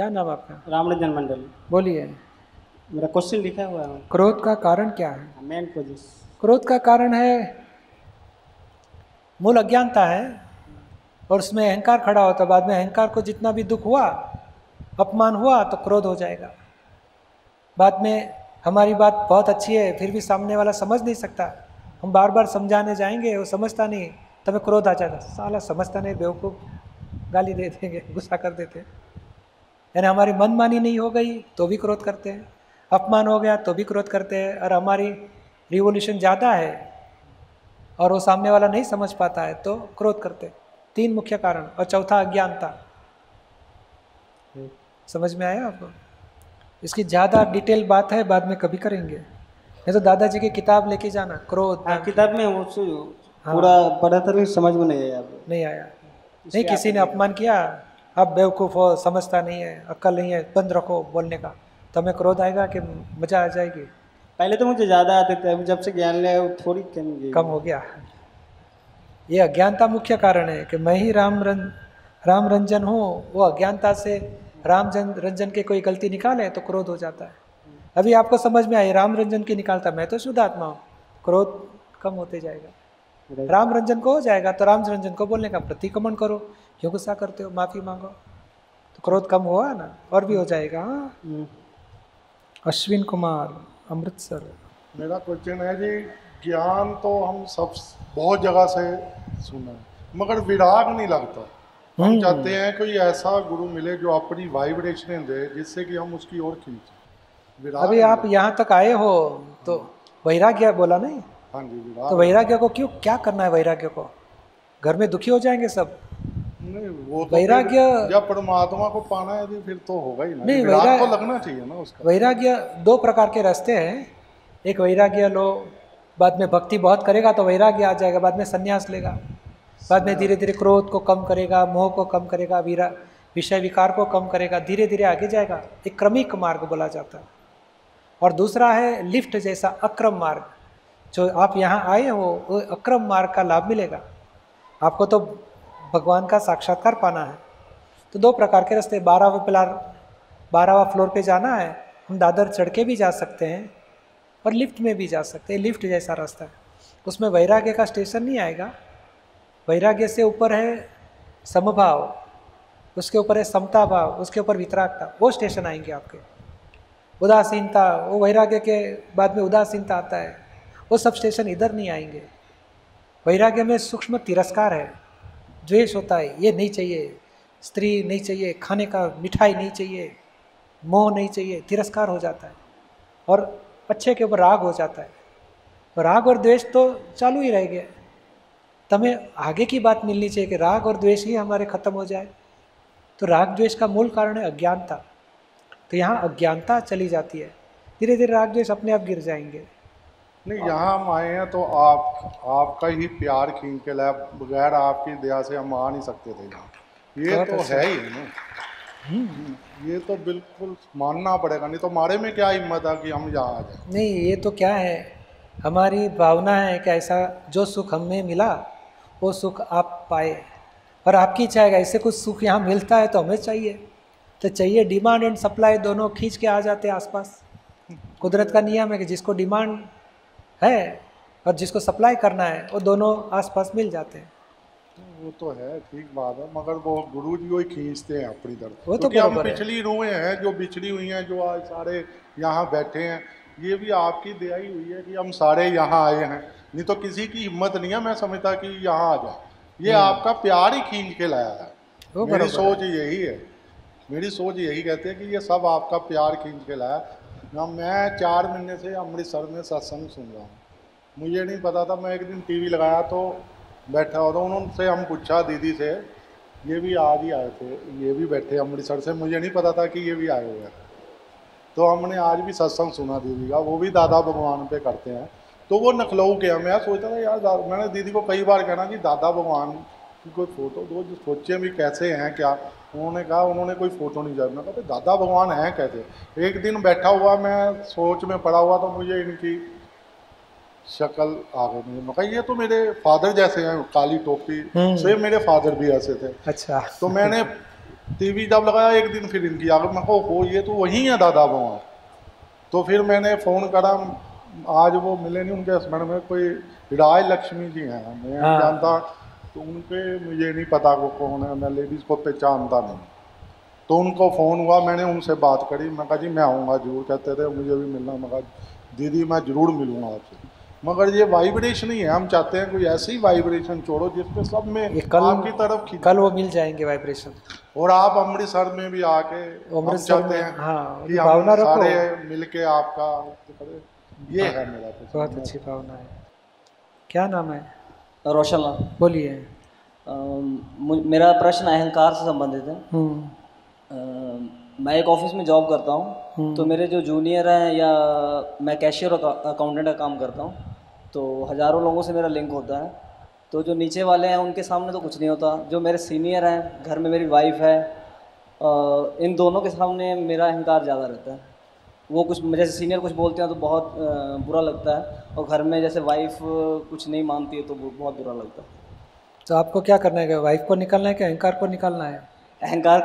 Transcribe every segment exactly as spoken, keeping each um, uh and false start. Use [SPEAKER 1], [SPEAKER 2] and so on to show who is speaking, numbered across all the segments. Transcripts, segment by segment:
[SPEAKER 1] क्या नाम आपका?
[SPEAKER 2] रामरंजन मंडल।
[SPEAKER 1] बोलिए।
[SPEAKER 2] मेरा क्वेश्चन लिखा हुआ है।
[SPEAKER 1] क्रोध का कारण क्या है?
[SPEAKER 2] Main position.
[SPEAKER 1] क्रोध का कारण है मूल अज्ञानता है, और उसमें अहंकार खड़ा होता है। बाद में अहंकार को जितना भी दुख हुआ, अपमान हुआ, तो क्रोध हो जाएगा। बाद में हमारी बात बहुत अच्छी है, फिर भी सामने वाला समझ नहीं सकता, हम बार बार समझाने जाएंगे, वो समझता नहीं, तब क्रोध आ जाएगा, साला समझता नहीं, बेवकूफ़, गाली दे देंगे, गुस्सा कर देते हैं। यानी हमारी मनमानी नहीं हो गई तो भी क्रोध करते हैं, अपमान हो गया तो भी क्रोध करते हैं, और हमारी रिवोल्यूशन ज़्यादा है और वो सामने वाला नहीं समझ पाता है तो क्रोध करते हैं। तीन मुख्य कारण, और चौथा अज्ञानता। समझ में आया आपको? इसकी ज़्यादा डिटेल बात है, बाद में कभी करेंगे, नहीं तो दादाजी की किताब लेके जाना, क्रोध।
[SPEAKER 2] हाँ, किताब में वो
[SPEAKER 1] हाँ,
[SPEAKER 2] पूरा पढ़ा था, लेकिन समझ में नहीं आया।
[SPEAKER 1] नहीं आया। नहीं, किसी ने अपमान किया, आप बेवकूफ़ हो, समझता नहीं है, अक्ल नहीं है, बंद रखो बोलने का, तो हमें क्रोध आएगा कि मजा आ जाएगी?
[SPEAKER 2] पहले तो मुझे ज़्यादा आते थे, अभी जब से ज्ञान लिया वो थोड़ी कम
[SPEAKER 1] कम हो गया। ये अज्ञानता मुख्य कारण है कि मैं ही राम रं, राम रंजन हूँ, वो अज्ञानता से राम जन रंजन के कोई गलती निकाले तो क्रोध हो जाता है। अभी आपको समझ में आई, राम रंजन की निकालता, मैं तो शुद्ध आत्मा हूँ, क्रोध कम होते जाएगा। राम रंजन को हो जाएगा तो राम रंजन को बोलने का प्रतिक्रमण करो, क्यों गुस्सा करते हो, माफ़ी मांगो, तो क्रोध कम हुआ ना, और भी हो जाएगा। अश्विन कुमार, अमृतसर।
[SPEAKER 3] मेरा क्वेश्चन है जी, ज्ञान तो हम सब बहुत जगह से सुना है, मगर विराग नहीं लगता। हम चाहते हैं कोई ऐसा गुरु मिले जो अपनी वाइब्रेशन दे, जिससे कि हम उसकी ओर खींचे।
[SPEAKER 1] अभी आप यहाँ तक आए हो तो वैराग्य बोला नहीं?
[SPEAKER 3] हाँ जी, विराग।
[SPEAKER 1] तो वैराग्य को क्यों, क्या करना है वैराग्य को? घर में दुखी हो जाएंगे सब।
[SPEAKER 3] नहीं, वो तो
[SPEAKER 1] वैराग्य
[SPEAKER 3] जब परमात्मा को पाना है फिर तो होगा ही ना।
[SPEAKER 1] नहीं,
[SPEAKER 3] विराग तो लगना चाहिए ना उसका।
[SPEAKER 1] वैराग्य दो प्रकार के रास्ते हैं। एक वैराग्य लो, बाद में भक्ति बहुत करेगा तो वैराग्य आ जाएगा, बाद में संन्यास लेगा, बाद में धीरे धीरे क्रोध को कम करेगा, मोह को कम करेगा, वीरा विषय विकार को कम करेगा, धीरे धीरे आगे जाएगा। एक क्रमिक मार्ग बोला जाता है। और दूसरा है लिफ्ट जैसा अक्रम मार्ग, जो आप यहाँ आए हो वो अक्रम मार्ग का लाभ मिलेगा आपको। तो भगवान का साक्षात्कार पाना है तो दो प्रकार के रास्ते, बारहवें फ्लोर बारहवा फ्लोर पे जाना है, हम दादर चढ़ के भी जा सकते हैं और लिफ्ट में भी जा सकते हैं। लिफ्ट जैसा रास्ता है, उसमें वैराग्य का स्टेशन नहीं आएगा। वैराग्य से ऊपर है समभाव, उसके ऊपर है समता भाव, उसके ऊपर वितरागता, वो स्टेशन आएंगे आपके। उदासीनता, वो वैराग्य के बाद में उदासीनता आता है, वो सब स्टेशन इधर नहीं आएंगे। वैराग्य में सूक्ष्म तिरस्कार है, द्वेष होता है, ये नहीं चाहिए, स्त्री नहीं चाहिए, खाने का मिठाई नहीं चाहिए, मोह नहीं चाहिए, तिरस्कार हो जाता है, और अच्छे के ऊपर राग हो जाता है। राग और द्वेष तो चालू ही रह गया। तमें आगे की बात मिलनी चाहिए कि राग और द्वेष ही हमारे खत्म हो जाए। तो राग द्वेष का मूल कारण है अज्ञानता। तो यहाँ अज्ञानता चली जाती है, धीरे धीरे राग द्वेष अपने आप गिर जाएंगे।
[SPEAKER 3] नहीं, यहाँ हम आए हैं तो आप आपका ही प्यार खींच के लाया, बगैर आपकी दया से हम आ नहीं सकते थे यहाँ। ये तो है ही ना, ये तो बिल्कुल मानना पड़ेगा, नहीं तो हमारे में क्या हिम्मत है कि हम यहाँ आ जाए।
[SPEAKER 1] नहीं, ये तो क्या है, हमारी भावना है कि ऐसा जो सुख हमें मिला वो सुख आप पाए, और आपकी इच्छा है ऐसे कुछ सुख यहाँ मिलता है तो हमें चाहिए। तो चाहिए, डिमांड एंड सप्लाई दोनों खींच के आ जाते हैं आसपास। कुदरत का नियम है कि जिसको डिमांड है और जिसको सप्लाई करना है वो दोनों आसपास मिल जाते हैं।
[SPEAKER 3] वो तो है, ठीक बात है, मगर वो गुरु जी वही खींचते हैं अपनी तरफ।
[SPEAKER 1] वो तो
[SPEAKER 3] क्योंकि हम
[SPEAKER 1] बराबर है।
[SPEAKER 3] पिछली रूहें हैं जो बिछड़ी हुई हैं, जो आज सारे यहाँ बैठे हैं, ये भी आपकी दया ही हुई है कि हम सारे यहाँ आए हैं। नहीं तो किसी की हिम्मत नहीं है, मैं समझता कि यहाँ आ जाए, ये आपका प्यार ही खींच के लाया है। मेरी सोच यही है, मेरी सोच यही कहती है कि ये सब आपका प्यार खींच के लाया ना। मैं चार महीने से अमृतसर में सत्संग सुन रहा हूँ, मुझे नहीं पता था। मैं एक दिन टीवी लगाया तो बैठा हो, तो उन्होंने हम पूछा दीदी से, ये भी आज ही आए थे, ये भी बैठे अमृतसर से, मुझे नहीं पता था कि ये भी आए हुए हैं। तो हमने आज भी सत्संग सुना दीदी का, वो भी दादा भगवान पे करते हैं। तो वो नखलऊ के, मैं सोचता था यार, मैंने दीदी को कई बार कहना कि दादा भगवान की कोई फ़ोटो दो, जो सोचे भी कैसे हैं क्या। उन्होंने कहा उन्होंने कोई फ़ोटो नहीं जाना। मैं कहते दादा भगवान हैं कैसे। एक दिन बैठा हुआ मैं सोच में पड़ा हुआ, तो मुझे इनकी शक्ल आ गई। मुझे मैं कहा ये तो मेरे फादर जैसे हैं, काली टोपी से, मेरे फादर भी ऐसे थे।
[SPEAKER 1] अच्छा।
[SPEAKER 3] तो मैंने टीवी जब लगाया एक दिन फिर इनकी आ गई, मैं को हो ये तो वही है दादा भगवान। तो फिर मैंने फ़ोन करा, आज वो मिले नहीं, उनके हस्बैंड में कोई राय लक्ष्मी जी हैं, मैं
[SPEAKER 1] हाँ।
[SPEAKER 3] जानता, तो उनके मुझे नहीं पता वो कौन है, मैं लेडीज़ को पहचानता नहीं। तो उनको फ़ोन हुआ, मैंने उनसे बात करी, मैं कहा जी मैं आऊँगा जरूर, कहते थे मुझे भी मिलना, मैं कहा दीदी मैं ज़रूर मिलूँगा आपसे। मगर ये वाइब्रेशन ही है, हम चाहते हैं कोई ऐसी वाइब्रेशन छोड़ो जिसपे सब में
[SPEAKER 1] ये कल
[SPEAKER 3] आपकी तरफ खींचे।
[SPEAKER 1] कल वो मिल जाएंगे वाइब्रेशन।
[SPEAKER 3] और आप अमृतसर में भी आके हम
[SPEAKER 1] अमृतसर
[SPEAKER 3] चाहते
[SPEAKER 1] में,
[SPEAKER 3] हैं
[SPEAKER 1] हाँ,
[SPEAKER 3] कि
[SPEAKER 1] भावना
[SPEAKER 3] हम
[SPEAKER 1] रखो।
[SPEAKER 3] सारे मिलके आपका करें। ये है मेरा कुछ।
[SPEAKER 1] बहुत अच्छी भावना है। क्या नाम है?
[SPEAKER 4] रोशन लाल।
[SPEAKER 1] बोलिए।
[SPEAKER 4] अम, मु- मेरा प्रश्न अहंकार से संबंधित है।
[SPEAKER 1] हम्म
[SPEAKER 4] अम, मैं एक ऑफिस में जॉब करता हूँ, तो मेरे जो जूनियर हैं, या मैं कैशियर और अकाउंटेंट का काम करता हूँ, तो हज़ारों लोगों से मेरा लिंक होता है। तो जो नीचे वाले हैं उनके सामने तो कुछ नहीं होता, जो मेरे सीनियर हैं, घर में मेरी वाइफ है, अ, इन दोनों के सामने मेरा अहंकार ज़्यादा रहता है। वो कुछ जैसे सीनियर कुछ बोलते हैं तो बहुत अ, बुरा लगता है, और घर में जैसे वाइफ कुछ नहीं मानती है तो वो बहुत बुरा लगता है।
[SPEAKER 1] तो आपको क्या करना है? वाइफ को निकालना है कि अहंकार को निकालना है?
[SPEAKER 4] अहंकार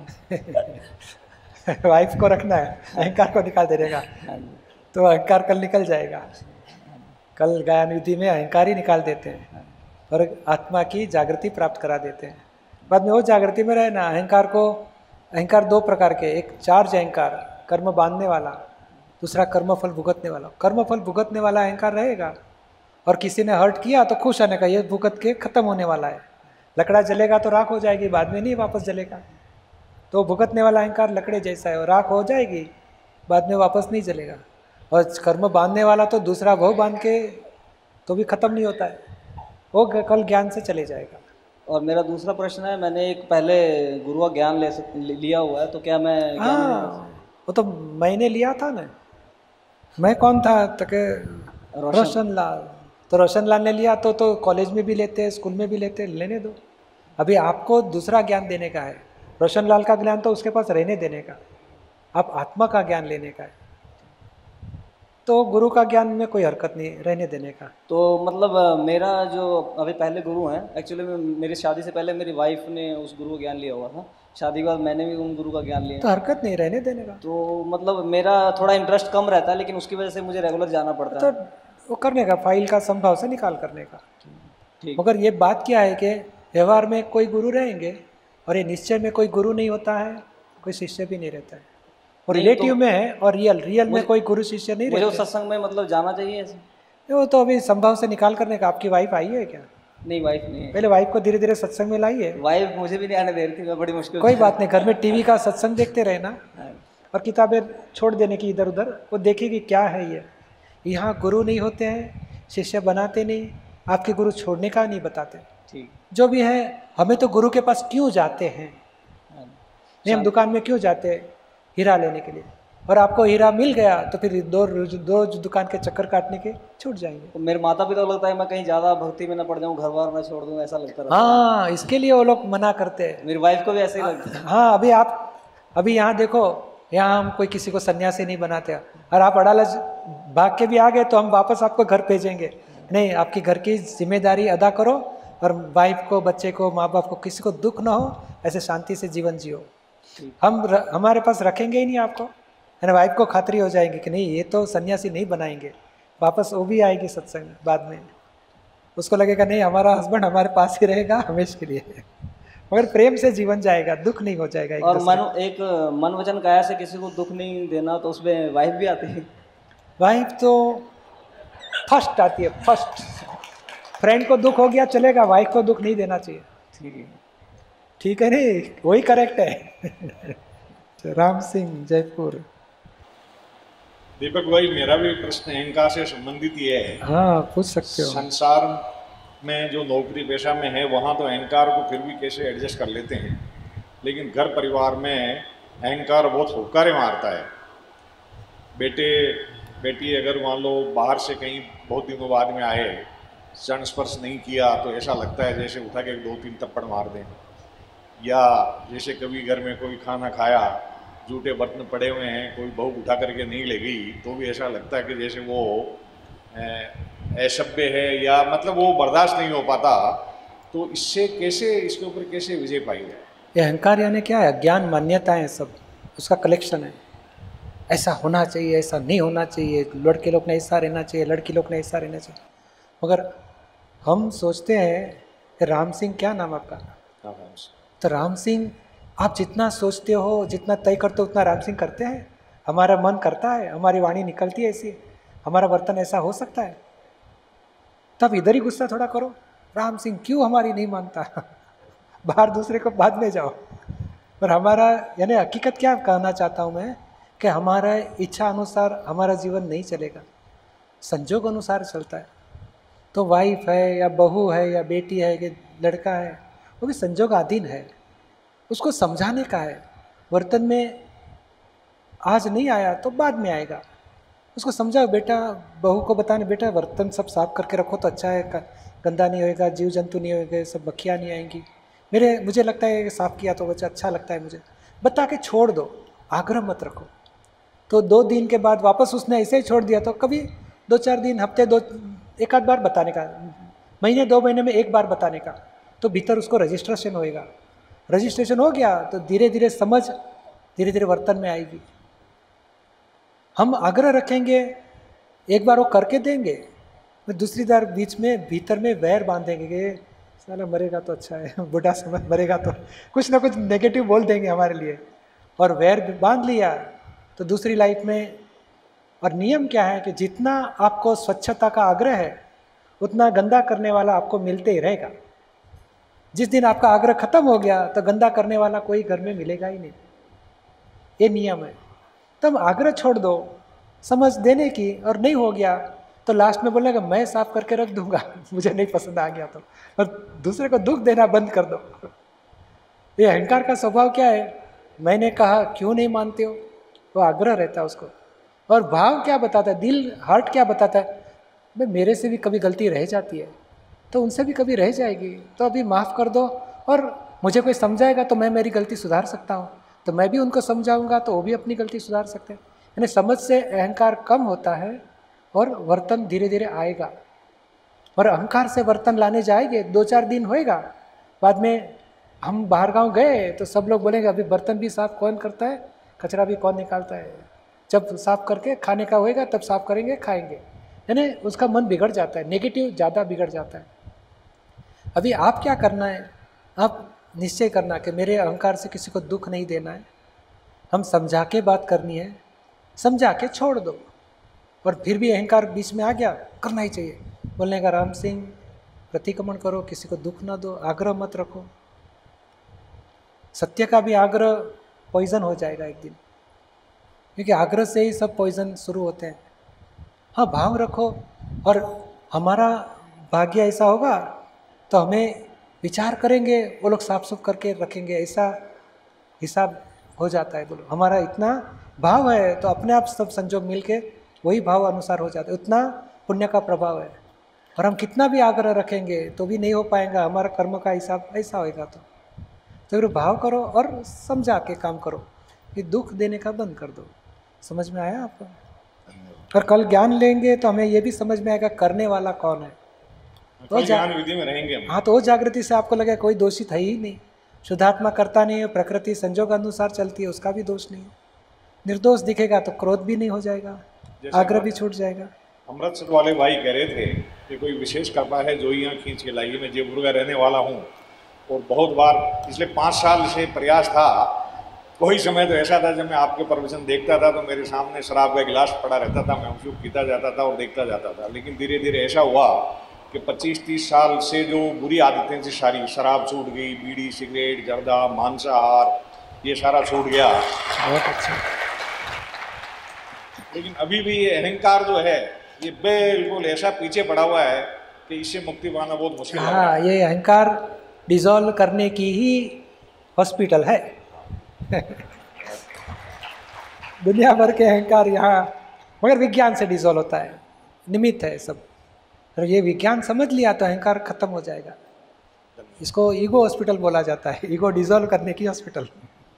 [SPEAKER 4] को
[SPEAKER 1] वाइफ को रखना है, अहंकार को निकाल देगा। तो अहंकार कल निकल जाएगा। कल ज्ञान विधि में अहंकार ही निकाल देते हैं और आत्मा की जागृति प्राप्त करा देते हैं। बाद में वो जागृति में रहे ना। अहंकार को, अहंकार दो प्रकार के, एक चार्ज अहंकार, कर्म बांधने वाला, दूसरा कर्म फल भुगतने वाला। कर्म फल भुगतने वाला अहंकार रहेगा, और किसी ने हर्ट किया तो खुश होने का, ये भुगत के खत्म होने वाला है। लकड़ा जलेगा तो राख हो जाएगी, बाद में नहीं वापस जलेगा। तो भुगतने वाला अहंकार लकड़े जैसा है, और राख हो जाएगी, बाद में वापस नहीं जलेगा। और कर्म बांधने वाला तो दूसरा भव बांध के तो भी खत्म नहीं होता है, वो कल ज्ञान से चले जाएगा।
[SPEAKER 4] और मेरा दूसरा प्रश्न है, मैंने एक पहले गुरु का ज्ञान ले सक, लिया हुआ है, तो क्या मैं ज्ञान
[SPEAKER 1] हाँ, वो तो मैंने लिया था ना। मैं कौन था? तक
[SPEAKER 4] रोशन।
[SPEAKER 1] रोशन लाल। तो रोशन लाल ने लिया तो तो कॉलेज में भी लेते हैं, स्कूल में भी लेते हैं, लेने दो। अभी आपको दूसरा ज्ञान देने का है। रोशन लाल का ज्ञान तो उसके पास रहने देने का, आप आत्मा का ज्ञान लेने का है। तो गुरु का ज्ञान में कोई हरकत नहीं, रहने देने का।
[SPEAKER 4] तो मतलब अ, मेरा जो अभी पहले गुरु हैं, एक्चुअली में मेरी शादी से पहले मेरी वाइफ ने उस गुरु का ज्ञान लिया हुआ था, शादी के बाद मैंने भी उन गुरु का ज्ञान लिया।
[SPEAKER 1] तो हरकत नहीं, रहने देने का।
[SPEAKER 4] तो मतलब मेरा थोड़ा इंटरेस्ट कम रहता है, लेकिन उसकी वजह से मुझे रेगुलर जाना पड़ता
[SPEAKER 1] तो
[SPEAKER 4] है।
[SPEAKER 1] वो करने का, फाइल का संभाव से निकाल करने का।
[SPEAKER 4] ठीक।
[SPEAKER 1] मगर ये बात क्या है कि व्यवहार में कोई गुरु रहेंगे, और ये निश्चय में कोई गुरु नहीं होता है, कोई शिष्य भी नहीं रहता है। और
[SPEAKER 4] नहीं,
[SPEAKER 1] रिलेटिव
[SPEAKER 4] तो
[SPEAKER 1] में है, और रियल रियल में
[SPEAKER 4] मुझे-
[SPEAKER 1] कोई गुरु शिष्य नहीं
[SPEAKER 4] मुझे उस
[SPEAKER 1] रहते।
[SPEAKER 4] सत्संग में मतलब जाना चाहिए ऐसे?
[SPEAKER 1] वो तो अभी संभाव से निकाल करने का। आपकी वाइफ आई है क्या?
[SPEAKER 4] नहीं, वाइफ नहीं है।
[SPEAKER 1] पहले वाइफ को धीरे धीरे सत्संग में लाइए।
[SPEAKER 4] वाइफ मुझे भी नहीं आने दे रही थी, मैं बड़ी मुश्किल
[SPEAKER 1] कोई
[SPEAKER 4] से-
[SPEAKER 1] बात नहीं, घर में टीवी का सत्संग देखते रहे ना,
[SPEAKER 4] हाँ।
[SPEAKER 1] और किताबें छोड़ देने की इधर उधर, वो देखेगी क्या है ये। यहाँ गुरु नहीं होते हैं, शिष्य बनाते नहीं, आपके गुरु छोड़ने का नहीं बताते।
[SPEAKER 4] ठीक।
[SPEAKER 1] जो भी है, हमें तो गुरु के पास क्यों जाते हैं?
[SPEAKER 4] हाँ।
[SPEAKER 1] नहीं, हम दुकान में क्यों जाते हैं? हीरा लेने के लिए। और आपको हीरा मिल गया तो फिर दो रोज दो दुकान के चक्कर काटने के छूट जाएंगे।
[SPEAKER 4] तो मेरे माता पिता को लगता है मैं कहीं ज़्यादा भक्ति में ना पड़ जाऊँ, घर बार ना छोड़ दूँ, ऐसा लगता रहता है।
[SPEAKER 1] हाँ, इसके लिए वो लोग मना करते हैं।
[SPEAKER 4] मेरी वाइफ को भी ऐसे ही लगता है।
[SPEAKER 1] हाँ, अभी आप अभी यहाँ देखो, यहाँ हम कोई किसी को सन्यासी नहीं बनाते, और आप अड़ालज भाग के भी आ गए तो हम वापस आपको घर भेजेंगे नहीं। आपकी घर की जिम्मेदारी अदा करो, और वाइफ को, बच्चे को, माँ बाप को, किसी को दुख ना हो, ऐसे शांति से जीवन जियो। हम र, हमारे पास रखेंगे ही नहीं आपको, है ना। वाइफ को खातरी हो जाएगी कि नहीं, ये तो सन्यासी नहीं बनाएंगे, वापस वो भी आएगी सत्संग बाद में। उसको लगेगा नहीं, हमारा हस्बैंड हमारे पास ही रहेगा हमेशा के लिए। मगर प्रेम से जीवन जाएगा, दुख नहीं हो जाएगा। एक
[SPEAKER 4] और
[SPEAKER 1] दूसरे
[SPEAKER 4] मन एक मन वचन काया से किसी को दुख नहीं देना, तो उसमें वाइफ भी आती है।
[SPEAKER 1] वाइफ तो फर्स्ट आती है, फर्स्ट। फ्रेंड को दुख हो गया चलेगा, वाइफ को दुख नहीं देना चाहिए।
[SPEAKER 4] ठीक है।
[SPEAKER 1] ठीक है, नहीं वही करेक्ट है। राम सिंह, जयपुर।
[SPEAKER 5] दीपक भाई, मेरा भी प्रश्न अहंकार से संबंधित ही है।
[SPEAKER 1] हाँ, पूछ सकते हो।
[SPEAKER 5] संसार में जो नौकरी पेशा में है वहाँ तो अहंकार को फिर भी कैसे एडजस्ट कर लेते हैं, लेकिन घर परिवार में अहंकार बहुत हुक्कारे मारता है। बेटे बेटी अगर मान लो बाहर से कहीं बहुत दिनों बाद में आए, चरण स्पर्श नहीं किया तो ऐसा लगता है जैसे उठा के दो तीन थप्पड़ मार दें। या जैसे कभी घर में कोई खाना खाया, जूठे बर्तन पड़े हुए हैं, कोई बहू उठा करके नहीं ले गई तो भी ऐसा लगता है कि जैसे वो असभ्य है, या मतलब वो बर्दाश्त नहीं हो पाता। तो इससे कैसे, इसके ऊपर कैसे विजय पाई जाए?
[SPEAKER 1] ये अहंकार यानी क्या है? अज्ञान मान्यताएं हैं, सब उसका कलेक्शन है। ऐसा होना चाहिए, ऐसा नहीं होना चाहिए, लड़के लोग ने ऐसा रहना चाहिए, लड़की लोग ने ऐसा रहना चाहिए। मगर हम सोचते हैं कि राम सिंह, क्या नाम आपका? तो राम सिंह, आप जितना सोचते हो, जितना तय करते हो, उतना राम सिंह करते हैं? हमारा मन करता है, हमारी वाणी निकलती है ऐसी, हमारा वर्तन ऐसा हो सकता है? तब इधर ही गुस्सा थोड़ा करो, राम सिंह क्यों हमारी नहीं मानता? बाहर दूसरे को बाद में जाओ। पर हमारा यानी हकीकत क्या कहना चाहता हूँ मैं, कि हमारा इच्छा अनुसार हमारा जीवन नहीं चलेगा, संजोग अनुसार चलता है। तो वाइफ है या बहू है या बेटी है कि लड़का है, वो भी संजोगाधीन है, उसको समझाने का है। वर्तन में आज नहीं आया तो बाद में आएगा, उसको समझाओ। बेटा, बहू को बताने, बेटा बर्तन सब साफ करके रखो तो अच्छा है, गंदा नहीं होएगा, जीव जंतु नहीं होएंगे, सब मक्खियाँ नहीं आएंगी। मेरे मुझे लगता है कि साफ़ किया तो बच्चा अच्छा लगता है मुझे, बता के छोड़ दो, आग्रह मत रखो। तो दो दिन के बाद वापस उसने ऐसे ही छोड़ दिया तो कभी दो चार दिन, हफ्ते, दो एक आध बार बताने का, महीने दो महीने में एक बार बताने का, तो भीतर उसको रजिस्ट्रेशन होएगा। रजिस्ट्रेशन हो गया तो धीरे धीरे समझ, धीरे धीरे वर्तन में आएगी। हम आग्रह रखेंगे, एक बार वो करके देंगे, दूसरी बार बीच में भीतर में वैर बांधेंगे कि साला मरेगा तो अच्छा है, बुढ़ा समझ मरेगा तो कुछ ना कुछ नेगेटिव बोल देंगे हमारे लिए, और वैर बांध लिया तो दूसरी लाइफ में। और नियम क्या है कि जितना आपको स्वच्छता का आग्रह है, उतना गंदा करने वाला आपको मिलते ही रहेगा। जिस दिन आपका आग्रह खत्म हो गया तो गंदा करने वाला कोई घर में मिलेगा ही नहीं, ये नियम है। तब आग्रह छोड़ दो समझ देने की, और नहीं हो गया तो लास्ट में बोलेगा मैं साफ करके रख दूंगा, मुझे नहीं पसंद आ गया तो, और दूसरे को दुख देना बंद कर दो। ये अहंकार का स्वभाव क्या है? मैंने कहा क्यों नहीं मानते हो, वो आग्रह रहता है उसको। और भाव क्या बताता है, दिल हार्ट क्या बताता है, भाई मेरे से भी कभी गलती रह जाती है तो उनसे भी कभी रह जाएगी, तो अभी माफ़ कर दो। और मुझे कोई समझाएगा तो मैं मेरी गलती सुधार सकता हूँ, तो मैं भी उनको समझाऊंगा तो वो भी अपनी गलती सुधार सकते हैं। यानी समझ से अहंकार कम होता है और वर्तन धीरे धीरे आएगा। और अहंकार से वर्तन लाने जाएंगे, दो चार दिन होएगा, बाद में हम बाहर गांव गए तो सब लोग बोलेंगे अभी बर्तन भी साफ कौन करता है, कचरा भी कौन निकालता है। जब साफ करके खाने का होएगा तब साफ करेंगे, खाएंगे। यानी उसका मन बिगड़ जाता है, नेगेटिव ज़्यादा बिगड़ जाता है। अभी आप क्या करना है, आप निश्चय करना कि मेरे अहंकार से किसी को दुख नहीं देना है, हम समझा के बात करनी है, समझा के छोड़ दो। और फिर भी अहंकार बीच में आ गया, करना ही चाहिए, बोलने का राम सिंह प्रतिक्रमण करो, किसी को दुख ना दो, आग्रह मत रखो। सत्य का भी आग्रह पॉइजन हो जाएगा एक दिन, क्योंकि आग्रह से ही सब पॉइजन शुरू होते हैं। हाँ, भाव रखो, और हमारा भाग्य ऐसा होगा तो हमें विचार करेंगे, वो लोग साफ सुफ करके रखेंगे, ऐसा हिसाब हो जाता है। बोलो हमारा इतना भाव है तो अपने आप सब संजोग मिल के वही भाव अनुसार हो जाता है, उतना पुण्य का प्रभाव है। और हम कितना भी आग्रह रखेंगे तो भी नहीं हो पाएगा, हमारा कर्म का हिसाब ऐसा होएगा। तो तो फिर भाव करो और समझा के काम करो, कि दुख देने का बंद कर दो। समझ में आया आपको? और कल ज्ञान लेंगे तो हमें ये भी समझ में आएगा करने वाला कौन है।
[SPEAKER 5] तो ज्ञान विधि में रहेंगे हम।
[SPEAKER 1] हाँ, तो वो जागृति से आपको लगेगा कोई दोषित है ही नहीं, शुद्धात्मा करता नहीं है, प्रकृति संजोग अनुसार चलती है, उसका भी दोष नहीं है। निर्दोष दिखेगा तो क्रोध भी नहीं हो जाएगा, आग्रह भी छूट जाएगा।
[SPEAKER 5] अमृतसर वाले भाई कह रहे थे कि कोई विशेष कृपा है जो यहाँ खींच के लाई। मैं जयपुर का रहने वाला हूँ और बहुत बार पिछले पाँच साल से प्रयास था। कोई समय तो ऐसा था जब मैं आपके प्रवचन देखता था तो मेरे सामने शराब का गिलास पड़ा रहता था, मैं उसको पीता जाता था और देखता जाता था। लेकिन धीरे धीरे ऐसा हुआ कि पच्चीस तीस साल से जो बुरी आदतें थी सारी, शराब छूट गई, बीड़ी सिगरेट जर्दा मांसाहार ये सारा छूट गया।
[SPEAKER 1] बहुत अच्छा।
[SPEAKER 5] लेकिन अभी भी ये अहंकार जो है ये बिल्कुल ऐसा पीछे पड़ा हुआ है कि इससे मुक्ति पाना बहुत मुश्किल है।
[SPEAKER 1] हाँ, ये अहंकार डिसॉल्व करने की ही हॉस्पिटल है। दुनिया भर के अहंकार यहाँ, मगर विज्ञान से डिसॉल्व होता है, निमित्त है सब। और ये विज्ञान समझ लिया तो अहंकार खत्म हो जाएगा। इसको ईगो हॉस्पिटल बोला जाता है, ईगो डिसॉल्व करने की हॉस्पिटल।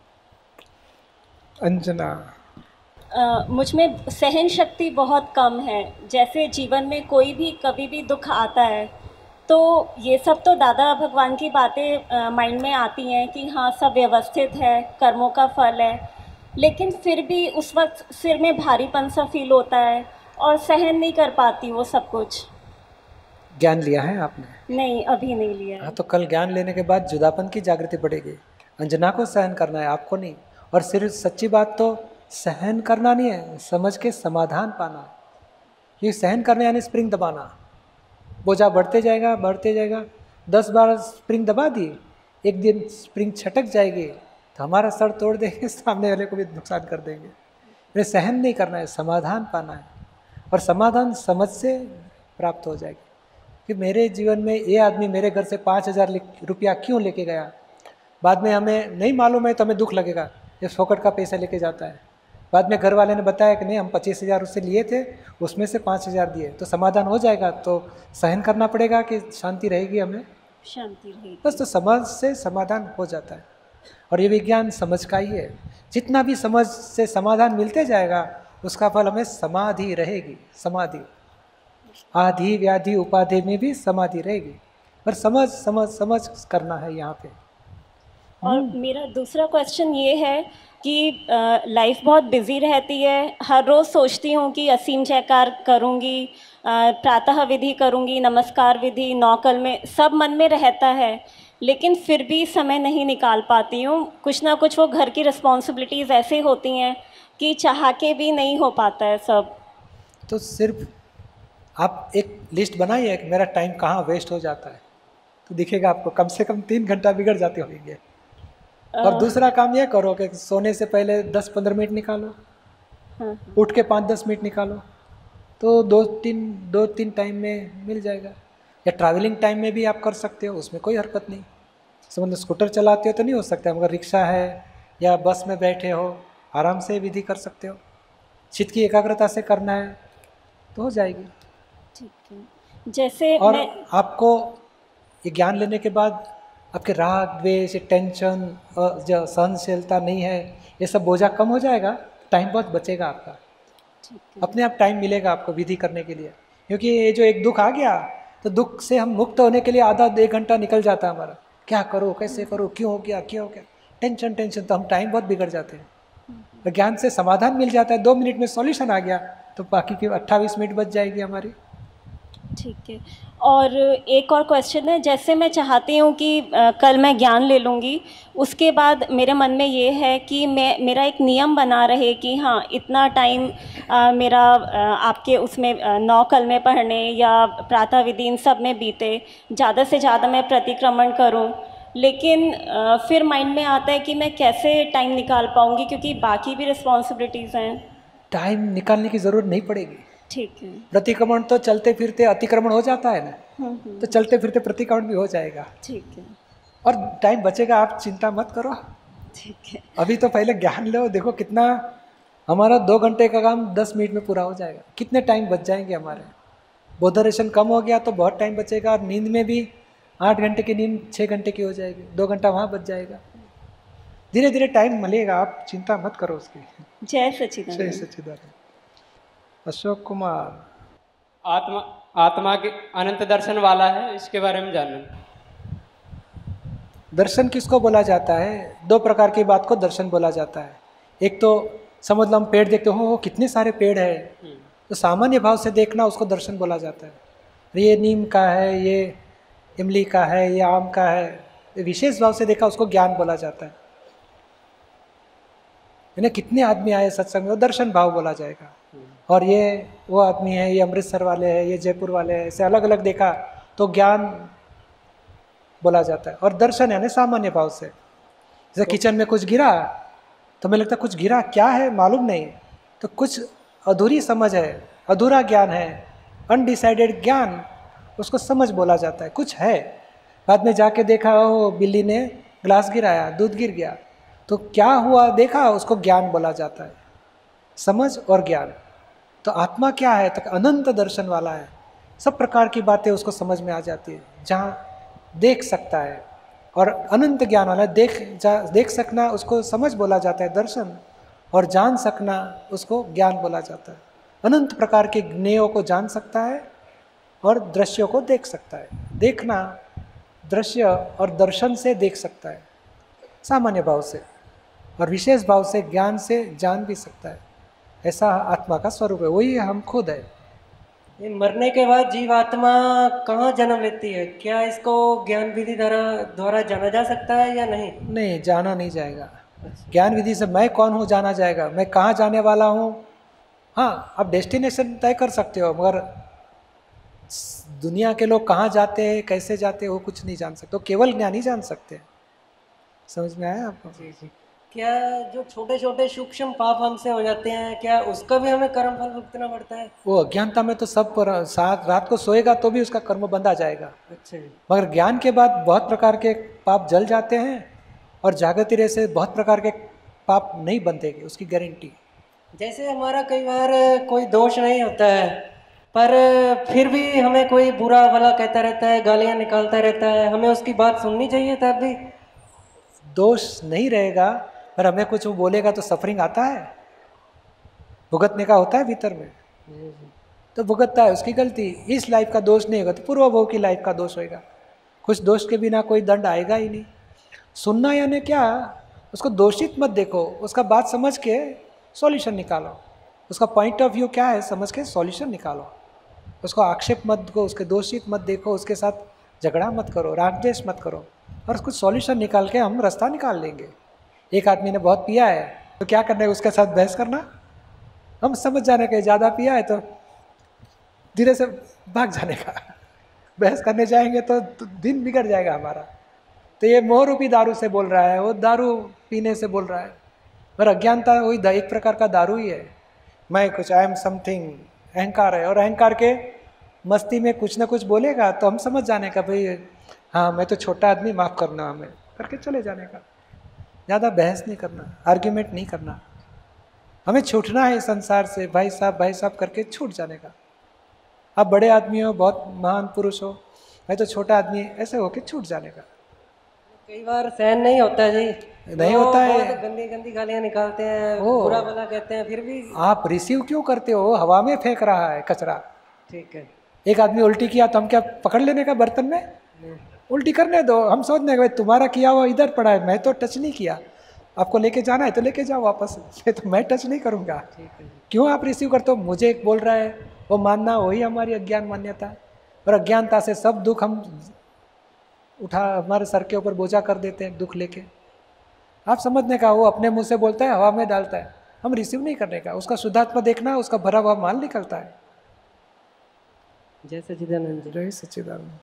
[SPEAKER 1] अंजना,
[SPEAKER 6] Uh, मुझ में सहन शक्ति बहुत कम है। जैसे जीवन में कोई भी कभी भी दुख आता है तो ये सब तो दादा भगवान की बातें माइंड में आती हैं कि हाँ सब व्यवस्थित है, कर्मों का फल है, लेकिन फिर भी उस वक्त सिर में भारीपन सा फील होता है और सहन नहीं कर पाती वो सब कुछ।
[SPEAKER 1] ज्ञान लिया है आपने?
[SPEAKER 6] नहीं, अभी नहीं लिया है।
[SPEAKER 1] हाँ, तो कल ज्ञान लेने के बाद जुदापन की जागृति बढ़ेगी। अंजना को सहन करना है, आपको नहीं। और सिर्फ सच्ची बात तो सहन करना नहीं है, समझ के समाधान पाना है। ये सहन करना यानी स्प्रिंग दबाना। बोझा बढ़ते जाएगा बढ़ते जाएगा, दस बार स्प्रिंग दबा दी, एक दिन स्प्रिंग छटक जाएगी तो हमारा सर तोड़ देंगे, सामने वाले को भी नुकसान कर देंगे। इन्हें सहन नहीं करना है, समाधान पाना है। और समाधान समझ से प्राप्त हो जाएगी कि मेरे जीवन में ये आदमी मेरे घर से पाँच हज़ार रुपया क्यों लेके गया। बाद में हमें नहीं मालूम है तो हमें दुख लगेगा, ये फोकट का पैसा लेके जाता है। बाद में घर वाले ने बताया कि नहीं हम पच्चीस हज़ार उससे लिए थे, उसमें से पाँच हज़ार दिए, तो समाधान हो जाएगा। तो सहन करना पड़ेगा कि शांति रहेगी, हमें
[SPEAKER 6] शांति रहेगी
[SPEAKER 1] बस। तो समझ से समाधान हो जाता है। और ये विज्ञान समझ का ही है। जितना भी समझ से समाधान मिलते जाएगा उसका फल हमें समाधि रहेगी। समाधि आधि व्याधि उपाधि में भी समाधि रहेगी, पर समझ समझ समझ करना है यहाँ पे।
[SPEAKER 6] और मेरा दूसरा क्वेश्चन ये है कि लाइफ बहुत बिजी रहती है, हर रोज़ सोचती हूँ कि असीम जयकार करूँगी, प्रातः विधि करूँगी, नमस्कार विधि, नौकल में सब मन में रहता है, लेकिन फिर भी समय नहीं निकाल पाती हूँ। कुछ ना कुछ वो घर की रिस्पॉन्सिबिलिटीज़ ऐसे होती हैं कि चाह के भी नहीं हो पाता है सब।
[SPEAKER 1] तो सिर्फ आप एक लिस्ट बनाइए कि मेरा टाइम कहाँ वेस्ट हो जाता है, तो दिखेगा आपको कम से कम तीन घंटा बिगड़ जाते होंगे। और दूसरा काम यह करो कि सोने से पहले दस पंद्रह मिनट निकालो,
[SPEAKER 6] हाँ।
[SPEAKER 1] उठ के पाँच दस मिनट निकालो, तो दो तीन दो तीन टाइम में मिल जाएगा। या ट्रैवलिंग टाइम में भी आप कर सकते हो, उसमें कोई हरकत नहीं। समझ लो स्कूटर चलाते हो तो नहीं हो सकता, मगर रिक्शा है या बस में बैठे हो आराम से विधि कर सकते हो। चित्त की एकाग्रता से करना है तो हो जाएगी।
[SPEAKER 6] ठीक है। जैसे
[SPEAKER 1] और
[SPEAKER 6] मैं
[SPEAKER 1] आपको ये ज्ञान लेने के बाद आपके राग द्वेष, टेंशन और जो सहनशीलता नहीं है, ये सब बोझा कम हो जाएगा, टाइम बहुत बचेगा आपका। अपने आप टाइम मिलेगा आपको विधि करने के लिए। क्योंकि ये जो एक दुख आ गया तो दुख से हम मुक्त होने के लिए आधा एक घंटा निकल जाता है हमारा, क्या करो कैसे करो, क्यों हो गया क्यों हो गया, टेंशन टेंशन, तो हम टाइम बहुत बिगड़ जाते हैं। और ज्ञान से समाधान मिल जाता है, दो मिनट में सॉल्यूशन आ गया, तो बाकी की अट्ठाईस मिनट बच जाएगी हमारी।
[SPEAKER 6] ठीक है। और एक और क्वेश्चन है, जैसे मैं चाहती हूँ कि आ, कल मैं ज्ञान ले लूँगी, उसके बाद मेरे मन में ये है कि मैं मेरा एक नियम बना रहे कि हाँ इतना टाइम आ, मेरा आ, आपके उसमें आ, नौ कलमे पढ़ने या प्रातः विधि इन सब में बीते, ज़्यादा से ज़्यादा मैं प्रतिक्रमण करूँ। लेकिन आ, फिर माइंड में आता है कि मैं कैसे टाइम निकाल पाऊँगी, क्योंकि बाकी भी रिस्पॉन्सिबिलिटीज़ हैं।
[SPEAKER 1] टाइम निकालने की ज़रूरत नहीं पड़ेगी।
[SPEAKER 6] ठीक है।
[SPEAKER 1] प्रतिक्रमण तो चलते फिरते अतिक्रमण हो जाता है ना, तो चलते फिरते प्रतिक्रमण भी हो जाएगा।
[SPEAKER 6] ठीक है।
[SPEAKER 1] और टाइम बचेगा, आप चिंता मत करो।
[SPEAKER 6] ठीक है।
[SPEAKER 1] अभी तो पहले ज्ञान लो, देखो कितना हमारा दो घंटे का काम दस मिनट में पूरा हो जाएगा, कितने टाइम बच जाएंगे हमारे। बोधरेशन कम हो गया तो बहुत टाइम बचेगा। और नींद में भी आठ घंटे की नींद छः घंटे की हो जाएगी, दो घंटा वहाँ बच जाएगा। धीरे धीरे टाइम मिलेगा, आप चिंता मत करो उसकी।
[SPEAKER 6] जय सच्चिदानंद।
[SPEAKER 1] जय सच्चिदानंद। अशोक कुमार,
[SPEAKER 7] आत्मा आत्मा के अनंत दर्शन वाला है, इसके बारे में जानना।
[SPEAKER 1] दर्शन किसको बोला जाता है? दो प्रकार की बात को दर्शन बोला जाता है। एक तो समझ लो हम पेड़ देखते हो, कितने सारे पेड़ है, तो सामान्य भाव से देखना उसको दर्शन बोला जाता है। ये नीम का है, ये इमली का है, ये आम का है, विशेष भाव से देखा उसको ज्ञान बोला जाता है। यानी कितने आदमी आए सत्संग में, वो दर्शन भाव बोला जाएगा। और ये वो आदमी है, ये अमृतसर वाले हैं, ये जयपुर वाले हैं, ऐसे अलग अलग देखा तो ज्ञान बोला जाता है। और दर्शन यानी सामान्य भाव से, जैसे किचन में कुछ गिरा तो मुझे लगता है कुछ गिरा, क्या है मालूम नहीं, तो कुछ अधूरी समझ है, अधूरा ज्ञान है, अनडिसाइडेड ज्ञान, उसको समझ बोला जाता है। कुछ है, बाद में जाके देखा हो बिल्ली ने ग्लास गिराया, दूध गिर गया, तो क्या हुआ देखा, उसको ज्ञान बोला जाता है। समझ और ज्ञान। तो आत्मा क्या है? तो अनंत दर्शन वाला है, सब प्रकार की बातें उसको समझ में आ जाती है, जहाँ देख सकता है। और अनंत ज्ञान वाला है, देख जा देख सकना उसको समझ बोला जाता है दर्शन, और जान सकना उसको ज्ञान बोला जाता है। अनंत प्रकार के ज्ञेयों को जान सकता है और दृश्यों को देख सकता है। देखना दृश्य और दर्शन से देख सकता है, सामान्य भाव से, और विशेष भाव से ज्ञान से जान भी सकता है। ऐसा आत्मा का स्वरूप है, वही हम खुद है।
[SPEAKER 8] ये मरने के बाद जीवात्मा कहाँ जन्म लेती है? क्या इसको ज्ञान विधि द्वारा द्वारा जाना जा सकता है या नहीं?
[SPEAKER 1] नहीं, जाना नहीं जाएगा। ज्ञान विधि से मैं कौन हूँ जाना जाएगा, मैं कहाँ जाने वाला हूँ। हाँ, आप डेस्टिनेशन तय कर सकते हो, मगर दुनिया के लोग कहाँ जाते हैं, कैसे जाते हैं, वो कुछ नहीं जान सकते, तो केवल ज्ञानी जान सकते हैं। समझ में आया आपको?
[SPEAKER 8] जी जी। क्या जो छोटे छोटे सूक्ष्म पाप हमसे हो जाते हैं, क्या उसका भी हमें कर्म फल भुगतना पड़ता है?
[SPEAKER 1] वो अज्ञानता में तो सब पर साथ रात को सोएगा तो भी उसका कर्म बंधा जाएगा।
[SPEAKER 8] अच्छा जी।
[SPEAKER 1] मगर ज्ञान के बाद बहुत प्रकार के पाप जल जाते हैं, और जागृति रह से बहुत प्रकार के पाप नहीं बनते, उसकी गारंटी।
[SPEAKER 8] जैसे हमारा कई बार कोई दोष नहीं होता है, पर फिर भी हमें कोई बुरा भला कहता रहता है, गालियाँ निकालता रहता है, हमें उसकी बात सुननी चाहिए तब भी?
[SPEAKER 1] दोष नहीं रहेगा, पर हमें कुछ वो बोलेगा तो सफरिंग आता है, भुगतने का होता है भीतर में, तो भुगतता है, उसकी गलती। इस लाइफ का दोष नहीं होगा तो पूर्व भव की लाइफ का दोष होगा। कुछ दोष के बिना कोई दंड आएगा ही नहीं। सुनना यानी क्या, उसको दोषित मत देखो, उसका बात समझ के सॉल्यूशन निकालो, उसका पॉइंट ऑफ व्यू क्या है समझ के सॉल्यूशन निकालो। उसको आक्षेप मत दो, उसके दोषित मत देखो, उसके साथ झगड़ा मत करो, राग द्वेष मत करो, और उसको सॉल्यूशन निकाल के हम रास्ता निकाल लेंगे। एक आदमी ने बहुत पिया है तो क्या करना है, उसके साथ बहस करना, हम समझ जाने के ज़्यादा पिया है तो धीरे से भाग जाने का। बहस करने जाएंगे तो, तो दिन बिगड़ जाएगा हमारा। तो ये मोह रूपी दारू से बोल रहा है, वो दारू पीने से बोल रहा है, पर अज्ञानता वही एक प्रकार का दारू ही है। मैं कुछ, आई एम समथिंग, अहंकार है, और अहंकार के मस्ती में कुछ ना कुछ बोलेगा तो हम समझ जाने का, भाई हाँ मैं तो छोटा आदमी, माफ़ करना हमें, करके चले जाने का। ज़्यादा बहस नहीं करना, आर्ग्यूमेंट नहीं करना, हमें छूटना है संसार से, भाई साहब भाई साहब करके छूट जाने का। आप बड़े आदमी हो, बहुत महान पुरुष हो, मैं तो छोटा आदमी, ऐसे होके छूट जाने का।
[SPEAKER 8] कई बार सहन नहीं होता है जी,
[SPEAKER 1] नहीं
[SPEAKER 8] वो
[SPEAKER 1] होता है।
[SPEAKER 8] बहुत गंदी गंदी गालियाँ निकालते हैं,
[SPEAKER 1] ओ।
[SPEAKER 8] बुरा भला कहते हैं, फिर भी
[SPEAKER 1] आप रिसीव क्यों करते हो, हवा में फेंक रहा है कचरा।
[SPEAKER 8] ठीक है।
[SPEAKER 1] एक आदमी उल्टी किया तो हम क्या पकड़ लेने का बर्तन में, उल्टी करने दो, हम सोचने का भाई तुम्हारा किया हुआ इधर पड़ा है, मैं तो टच नहीं किया, आपको लेके जाना है तो लेके जाओ वापस, मैं तो मैं टच नहीं करूँगा। क्यों आप रिसीव करते हो, मुझे एक बोल रहा है वो मानना, वही हमारी अज्ञान मान्यता। और अज्ञानता से सब दुख हम उठा, हमारे सर के ऊपर बोझा कर देते हैं दुख लेके। आप समझने का, वो अपने मुंह से बोलता है, हवा में डालता है, हम रिसीव नहीं करने का। उसका शुद्धात्मा देखना, उसका भरा हुआ माल निकलता है।
[SPEAKER 8] जय सच्चिदानंद जी।
[SPEAKER 1] जय सच्चिदानंद।